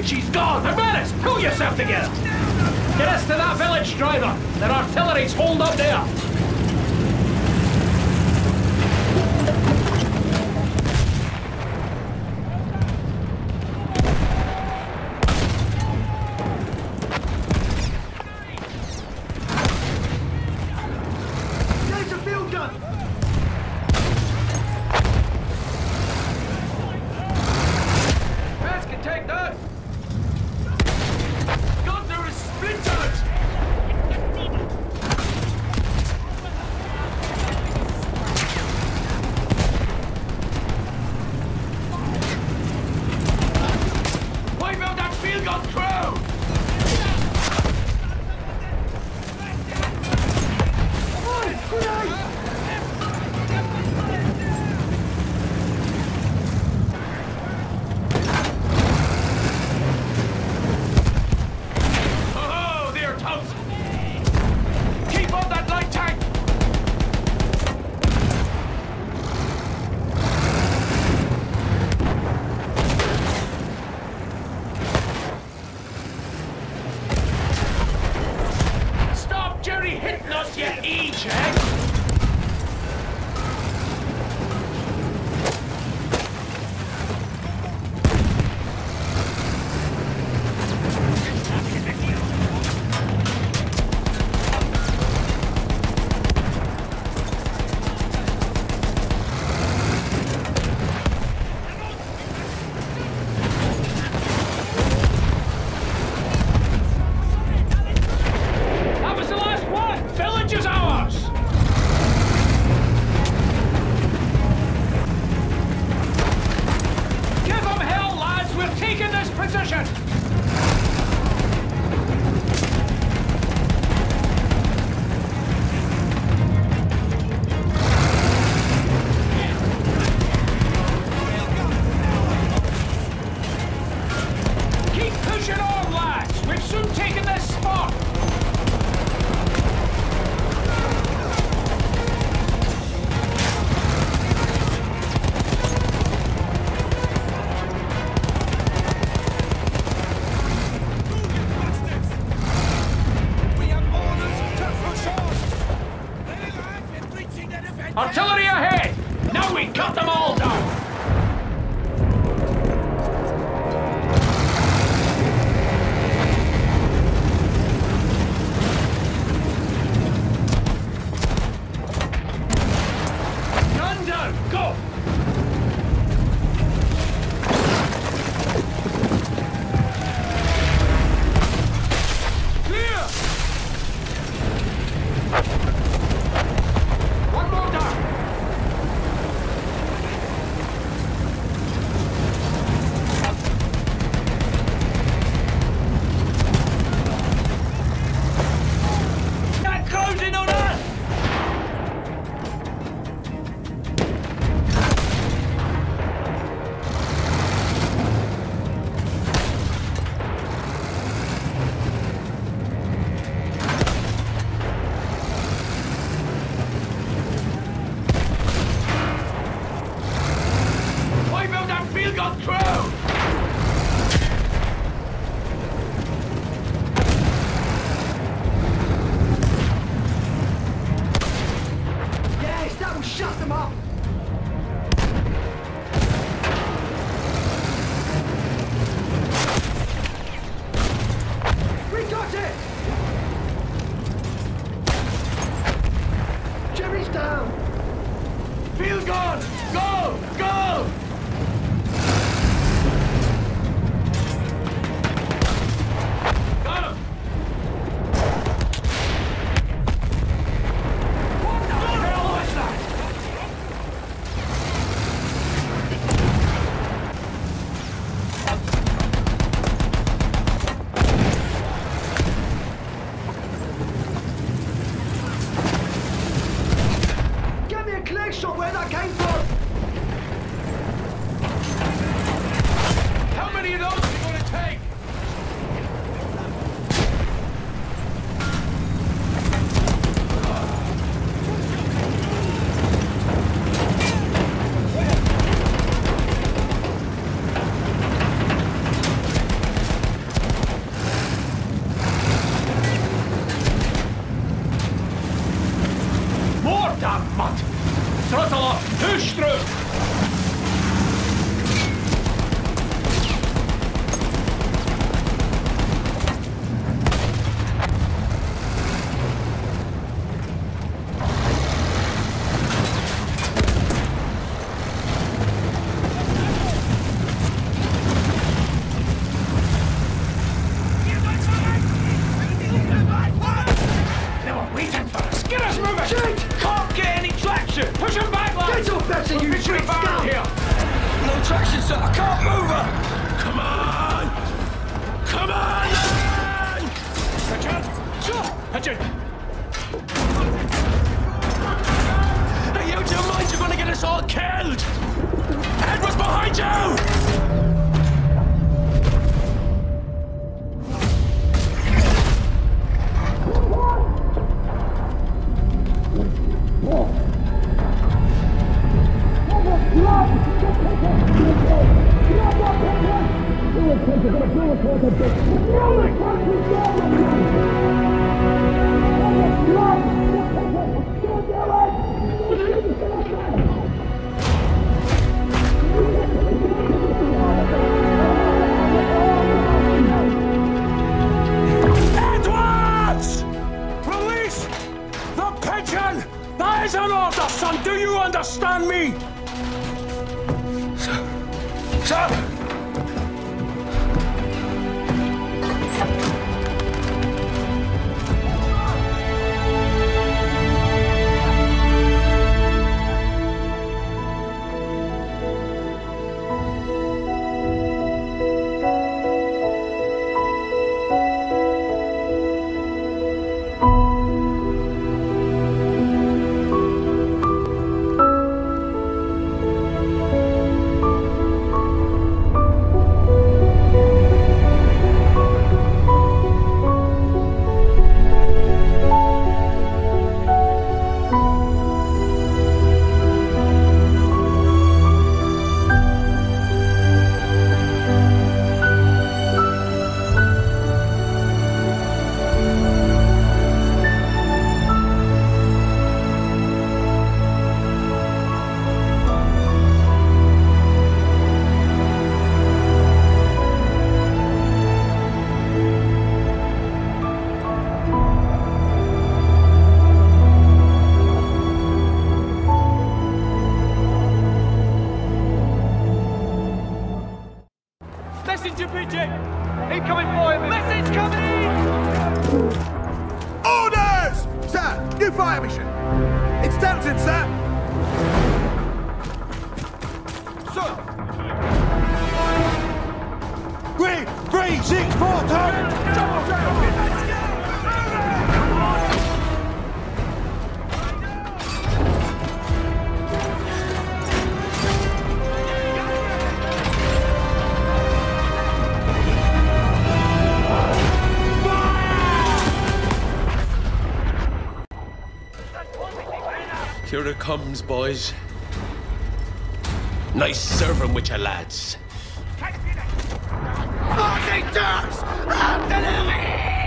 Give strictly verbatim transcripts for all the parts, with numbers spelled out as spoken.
She's gone! Hermanus, pull yourself together! Get us to that village, driver! Their artillery's holed up there! There's a field gun! Rats can take that! Gunther is splintered! Wipe out that field gun crew! Oh, they're toast! Keep up that light tank! Stop Jerry hitting us, you e-check! That was the last one! Village is ours! Give them hell, lads! We're taking this position! Keep pushing on, lads! We've soon taken this spot! Artillery ahead! Now we cut them all down! Gun down! Go! Clear! One more down! Not closing on us! Wipe out that field gun crew! Yes, that will shut them up! We got it! Jerry's down! Field gun! Go! Go! Got him! What the hell was that? Get me a clear shot where that came from! mud. Throttle up, push through. Here it comes, boys. Nice serving with your lads. Fucking ducks! Artillery!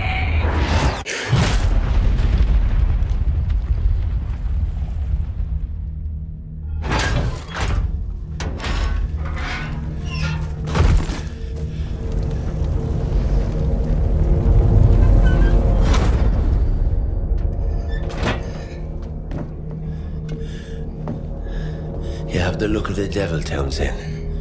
You have the look of the devil, Townsend.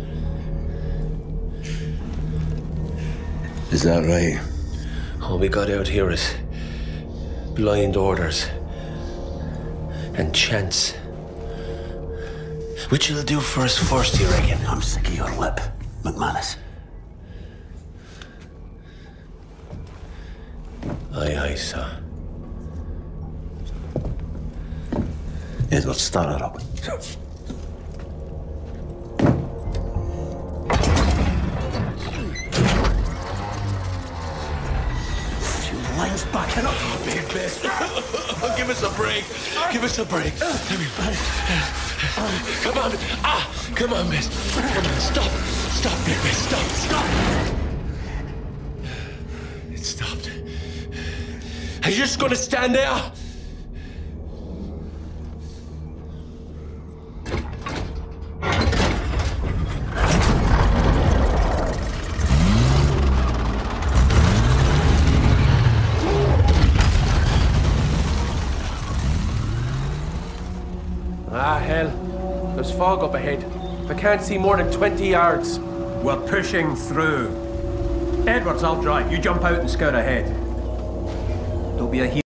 Is that right? All we got out here is blind orders and chance. Which will do for us first, you reckon? I'm sick of your lip, McManus. Aye, aye, sir. Edward, start her up. Lines backing up. Oh, big bit. Give us a break. Give us a break. Come on. Ah, come on, miss. Come on, stop. Stop, big bit. Stop, stop. It stopped. Are you just gonna stand there? Ah, hell. There's fog up ahead. I can't see more than twenty yards. We're pushing through. Edwards, I'll drive. You jump out and scout ahead. Don't be a hero.